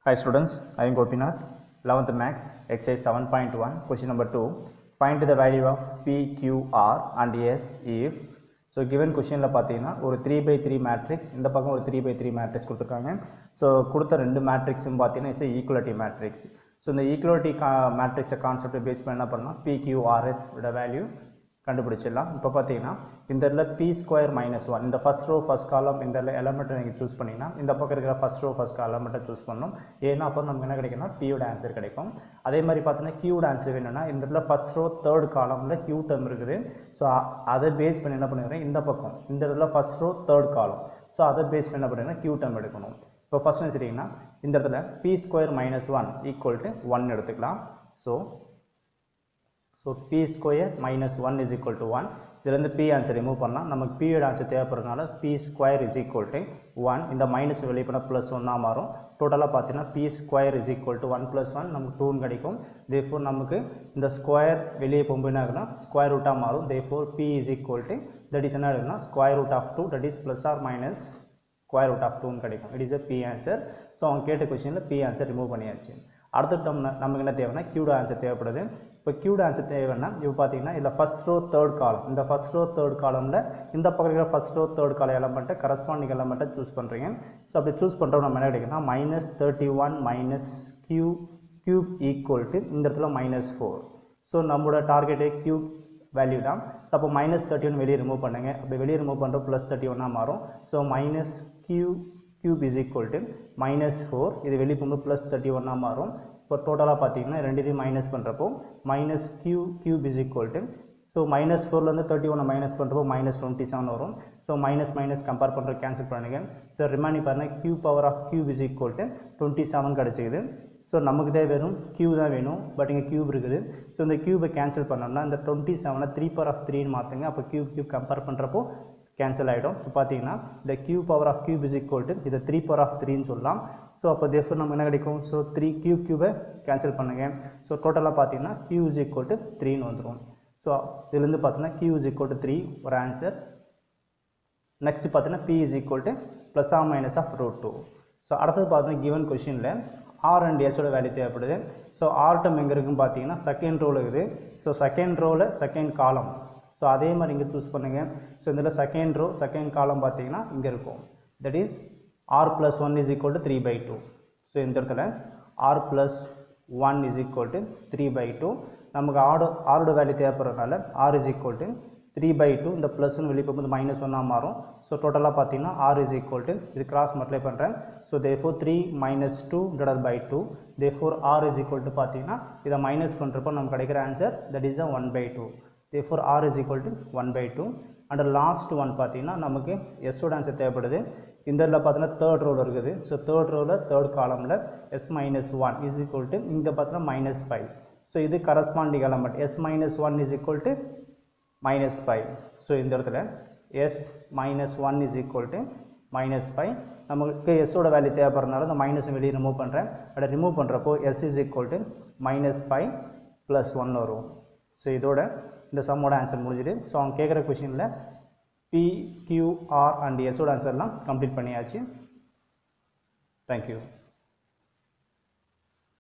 Hi students, I am Gopinath, 11th Max, exercise 7.1, question number 2. Find the value of P, Q, R and S if. So given question la pathina ஒரு 3/3 matrix இந்த பக்கம் ஒரு 3/3 matrix கொடுத்திருக்காங்க. So கொடுத்த ரெண்டு matrix பாத்தீங்கன்னா is a equality matrix. So இந்த equality matrix concept base பண்ணி என்ன பண்ணலாம் P, Q, R, S ஓட வேல்யூ கண்டுபிடிச்சிடலாம். இப்போ பார்த்தீங்கன்னா இந்த இடத்துல p ஸ்கொயர் மைனஸ் 1 இந்த ஃபர்ஸ்ட் ரோ ஃபர்ஸ்ட் காலம் இந்த எலமெண்ட்டை நீங்கள் சூஸ் பண்ணிங்கன்னா இந்த பக்கம் இருக்கிற ஃபர்ஸ்ட் ரோ ஃபர்ஸ்ட் எலமெண்ட்டை சூஸ் பண்ணணும். ஏன்னா அப்போ நமக்கு என்ன கிடைக்கும்னா பியோட ஆன்சர் கிடைக்கும். அதே மாதிரி பார்த்தீங்கன்னா கியூட ஆன்சர் வேணும்னா இந்த இடத்துல ஃபர்ஸ்ட் ரோ தேர்ட் காலமில் கியூ டேர்ம் இருக்குது. ஸோ அதை பேஸ் பண்ணி என்ன பண்ணுறேன் இந்த பக்கம் இந்த இடத்துல first row third column. So அதை பேஸ் பண்ணி என்ன பண்ணுறேன்னா கியூ டேர்ம் எடுக்கணும். இப்போ ஃபர்ஸ்ட் என்ன சரிங்கன்னா இந்த இடத்துல p square minus 1 equal to 1 எடுத்துக்கலாம். So p square minus 1 is equal to 1. இதிலிருந்து p ஆன்சர் ரிமூவ் பண்ணலாம். நமக்கு p யோட ஆன்சர் தேவைப்படுறதுனால p square is equal to 1. இந்த மைனஸ் வெளியே பண்ணால் ப்ளஸ் 1 மாறும். டோட்டலாக பார்த்தீங்கன்னா p square is equal to 1 plus 1 நமக்கு 2 கிடைக்கும். therefore நமக்கு இந்த ஸ்கொயர் வெளியே போகும்போது என்ன ஆகுதுன்னா ஸ்கொயர் ரூட்டாக மாறும். therefore p is equal to that is என்ன ஆகுதுன்னா square root of 2 that is plus or minus square root of 2 கிடைக்கும். it is a p answer. So அவங்க கேட்ட கொஸ்டினில் p ஆன்சர் ரிமூவ் பண்ணியாச்சு. அடுத்த நமக்கு என்ன தேவைன்னா கியூட ஆன்சர் தேவைப்படுது. இப்போ கியூட ஆன்சர் தேவைன்னா இப்போ பார்த்தீங்கன்னா இதில் ஃபர்ஸ்ட் ரோ தேர்ட் காலம் இந்த ஃபர்ஸ்ட் ரோ தேர்ட் காலமில் இந்த பக்கம் இருக்கிற ஃபர்ஸ்ட் ரோ தேர்ட் கால எலமெண்ட்டை கரஸ்பாண்டிங் எலமெண்ட்டை சூஸ் பண்ணுறீங்க. ஸோ அப்படி சூஸ் பண்ணுறோம் நம்ம என்ன கிடைக்குன்னா -31 மைனஸ் கியூப் ஈக்குவல் டு இந்த இடத்துல -4. ஸோ நம்மளோட டார்கெட்டே கியூப் வேல்யூ தான். ஸோ அப்போ -31 வெளியே ரிமூவ் பண்ணுங்க. அப்படி வெளியே ரிமூவ் பண்ணுறோம் +31 மாறும். So cube is equal to -4 இது வெளியே போகும்போது +31 மாறும். இப்போ டோட்டலாக பார்த்தீங்கன்னா ரெண்டுத்தையும் மைனஸ் பண்ணுறப்போ cube is equal to so -4லேருந்து 31 மைனஸ் பண்ணுறப்போ -27 வரும். ஸோ மைனஸ் கம்பேர் பண்ணுற கேன்சல் பண்ணுங்க. ஸோ ரிமைனிங் பாருங்கள் cube power of cube is equal to 27 கிடச்சிக்குது. ஸோ நமக்கு தான் வெறும் கியூ தான் வேணும். பட் இங்கே கியூப் இருக்குது. ஸோ இந்த கியூபை கேன்சல் பண்ணோம்னா இந்த 27 3/3 மாற்றுங்க. அப்போ கியூப் கம்பேர் பண்ணுறப்போ கேன்சல் ஆகிடும். இப்போ பார்த்தீங்கன்னா இந்த Q power of cube is equal to இதை 3/3 சொல்லலாம். ஸோ அப்போ தேர்ஃபோர் நமக்கு என்ன கிடைக்கும் ஸோ கியூபை கேன்சல் பண்ணுங்கள். ஸோ டோட்டலாக பார்த்தீங்கன்னா கியூ இஸ் ஈக்குவல் டு 3ன்னு வந்துடும். ஸோ இதுலேருந்து பார்த்தீங்கன்னா கியூ இஸ் ஈக்குவல் டு 3 ஒரு ஆன்சர். நெக்ஸ்ட் பார்த்தீங்கன்னா p is equal to plus R minus of √2. So அடுத்தது பார்த்தீங்கன்னா கிவன் கொஷினில் r அண்ட் s ஓட வேல்யூ தேவைப்படுது. ஸோ ஆர் டேர்ம் எங்கே இருக்குன்னு பார்த்தீங்கன்னா செகண்ட் ரோவில் இருக்குது. ஸோ செகண்ட் ரோவில் செகண்ட் காலம். ஸோ அதே மாதிரி இங்கே சூஸ் பண்ணுங்கள். ஸோ இதில் செகண்ட் ரோ செகண்ட் காலம் பார்த்தீங்கன்னா இங்கே இருக்கும். That is r plus 1 is equal to 3/2. So இந்த இடத்துல r plus 1 is equal to 3/2. நமக்கு ஆரோட வேல்யூ தேவைப்படுறதுனால r is equal to 3/2 இந்த ப்ளஸ்ன்னு வெளியே போகும்போது -1 மாறும். ஸோ டோட்டலாக பார்த்தீங்கன்னா r is equal to இது கிராஸ் மல்டிப்ளை பண்ணுறேன். So therefore 3 - 2 divided by 2. therefore r is equal to பார்த்தீங்கன்னா இதை மைனஸ் பண்ணுறப்போ நமக்கு கிடைக்கிற answer that is 1/2. therefore r is equal to 1/2. And last one பார்த்தீங்கன்னா நமக்கு எஸ்ஸோட ஆன்சர் தேவைப்படுது. இந்த இதில் பார்த்தீங்கன்னா தேர்ட் ரோவில் இருக்குது. ஸோ தேர்ட் ரோவில் தேர்ட் காலமில் s-1 இஸ் ஈக்குவல் டு இங்கே பார்த்தீங்கன்னா -5. ஸோ இது corresponding element s-1 is equal to -5. So இந்த இடத்துல s-1 இஸ் ஈக்குவல் டு -5. நமக்கு எஸ்ஸோட வேல்யூ தேவைப்படுறதுனால இந்த மைனஸ் வெளியே ரிமூவ் பண்ணுறேன். அதை ரிமூவ் பண்ணுறப்போ s இஸ் ஈக்குவல் டு -5 + 1 வரும். ஸோ இதோட இந்த சம்மோட ஆன்சர் முடிஞ்சிடு. ஸோ அவங்க கேட்குற கொஷினில் p, q, r and s ஓட ஆன்சர்லாம் கம்ப்ளீட் பண்ணியாச்சு. தேங்க்யூ.